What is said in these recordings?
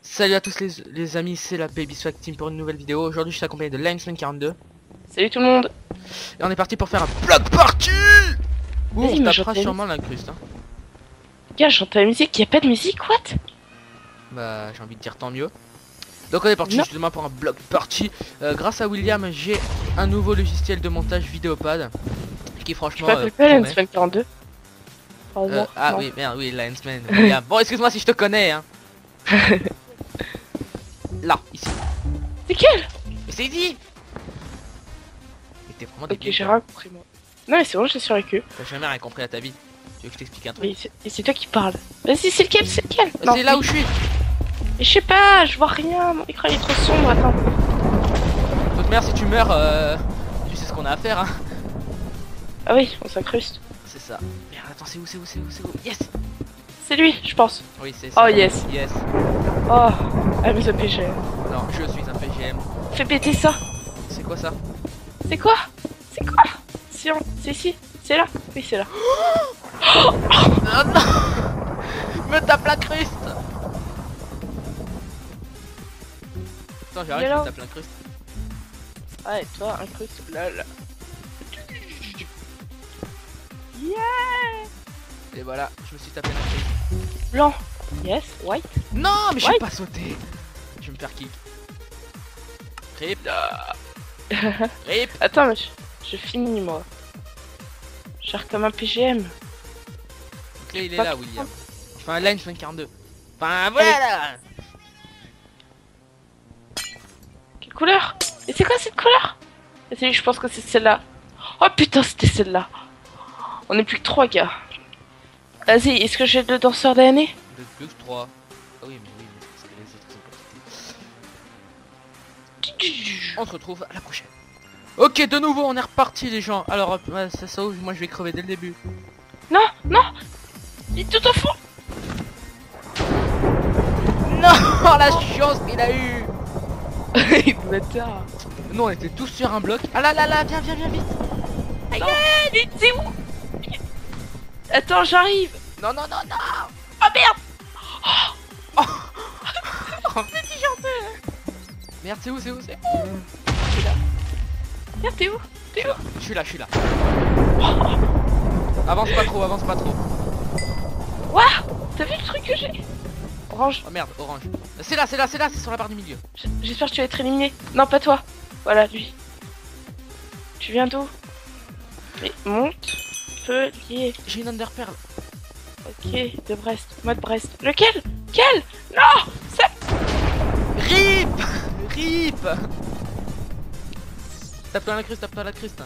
Salut à tous les amis, c'est la Baby Swag Team pour une nouvelle vidéo. Aujourd'hui je suis accompagné de Linesman42. Salut tout le monde. Et on est parti pour faire un block party. Ouh, Vas-y, on mais tapera j'entends sûrement l'incruste hein. Gars, j'entends la musique, y a pas de musique, what? Bah j'ai envie de dire tant mieux. Donc on est parti Non. justement pour un block party. Grâce à William j'ai un nouveau logiciel de montage Vidéopad qui Je franchement m'appelle pas promet. Linesman 42. Ah oui merde, oui Linesman William. Bon excuse-moi si je te connais hein. Là, ici. C'est quel? Mais c'est ici. Mais t'es vraiment Ok, débile, j'ai toi. rien compris moi. Non mais c'est bon, je suis avec eux. T'as jamais rien compris à ta vie. Tu veux que je t'explique un truc? Oui, c'est toi qui parles. Vas-y, c'est lequel? C'est lequel? Bah, c'est là où je suis. Mais je sais pas, je vois rien, mon écran il est trop sombre, attends. De toute manière si tu meurs, tu sais ce qu'on a à faire hein. Ah oui, on s'incruste. C'est ça. Merde, attends, c'est où? Yes. C'est lui, je pense. Oui, c'est ça. Oh yes. Yes. Oh, ah mais ça PGM. Non, je suis un PGM. Fais péter ça. C'est quoi ça? C'est quoi? C'est quoi? C'est ici, c'est là. Oui, c'est là. Oh non. Me tape la cruste. Attends, j'arrive, je Hello. me tape la cruste. Ah, et toi, incruste, là, là. Yeah. Et voilà, je me suis tapé la cruste. Blanc. Yes, white. Non, mais je Ouais. suis pas sauté. Je vais me faire kick. Rip. Rip. Attends, mais je finis moi. Cher comme un PGM. Donc là, il est Pas là, trop. William. Enfin, line 42. Enfin, voilà. Quelle couleur? Et c'est quoi cette couleur? Vas-y, je pense que c'est celle-là. Oh putain, c'était celle-là. On est plus que 3 gars. Vas-y, est-ce que j'ai le danseur d'année? De plus que 3. Ah oui, mais parce que les autres sont pas. On se retrouve à la prochaine. Ok, de nouveau, on est reparti, les gens. Alors, ça sauve, moi je vais crever dès le début. Non, non. Il est tout au fond. Non, la chance qu'il a eu. Bâtard. Nous, on était tous sur un bloc. Ah là là là, viens vite. Aïe, aïe, c'est où? Attends, j'arrive. Non. Oh merde. Petit chanteur. Merde, c'est où? Merde, t'es où? Je suis là. Avance pas trop. Ouah. T'as vu le truc que j'ai? Orange. Oh merde, orange. C'est là, c'est sur la barre du milieu. J'espère que tu vas être éliminé. Non, pas toi. Voilà, lui. Tu viens d'où? Mais Montpellier. J'ai une underpearl. Ok, de Brest. Mode Brest. Lequel? Quel? Non. Ça. Rip. Tape-toi la cruste.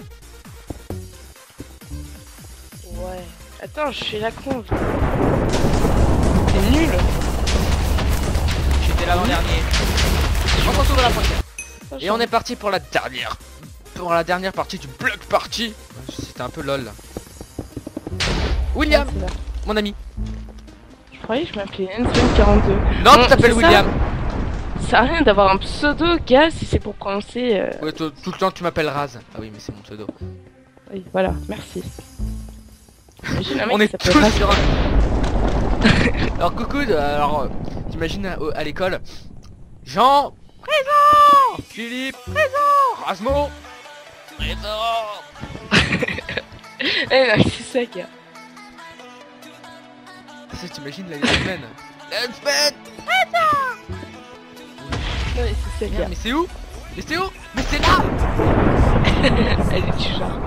Ouais. Attends, je suis la con. C'est nul. J'étais l'avant-dernier. On se retrouve à la prochaine. Et on est parti pour la dernière partie du block party. C'était un peu lol là. William, mon ami. Je croyais que je m'appelais N42. Non, Bon, tu t'appelles c'est William. Ça sert à rien d'avoir un pseudo, gars, si c'est pour prononcer. Ouais, tout le temps tu m'appelles Raz. Ah oui, mais c'est mon pseudo. Oui, voilà, merci. Imagine un mec On qui est s'appelle tous Raz. sur un... Alors coucou, t'imagines à l'école Jean, présent. Philippe, présent. Rasmo, présent. Eh non, c'est ça, gars. Ça, t'imagines la semaine. Non, mais c'est ça, Merde, gars. mais c'est où? Mais c'est là. Elle est du genre.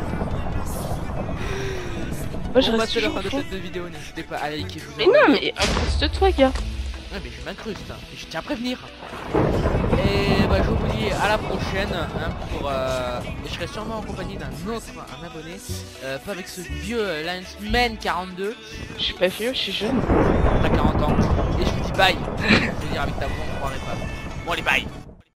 Moi, je Bon, bah, reste c'est la toujours fin de fou. cette vidéo, n'hésitez pas à liker, je vous Mais en non, prie. mais incruste-toi, gars. Ouais, mais je m'incruste, hein. Et je tiens à prévenir. Et bah je vous dis à la prochaine hein, pour je serai sûrement en compagnie un abonné, pas avec ce vieux Linesman 42. Je suis pas vieux, je suis jeune. T'as 40 ans. Et je vous dis bye. Je veux dire avec ta voix on croirait pas. Bon allez bye.